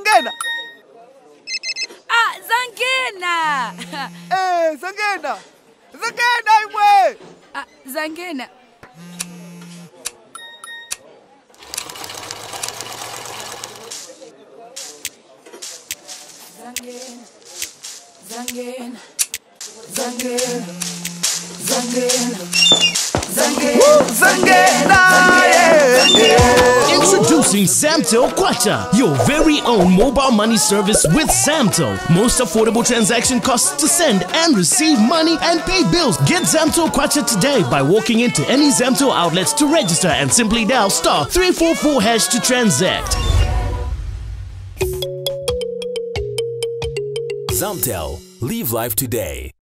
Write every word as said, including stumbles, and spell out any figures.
zangena. Ah, zangena. Eh, zangena. Zangena imwe. Ah, zangena. Zangena. Zangena. Zangena. Zangena. Zangena. Zangena. Yeah. Introducing Zamtel Kwacha, your very own mobile money service with Zamtel. Most affordable transaction costs to send and receive money and pay bills. Get Zamtel Kwacha today by walking into any Zamtel outlets to register and simply dial star three four four hash to transact. Zamtel, live life today.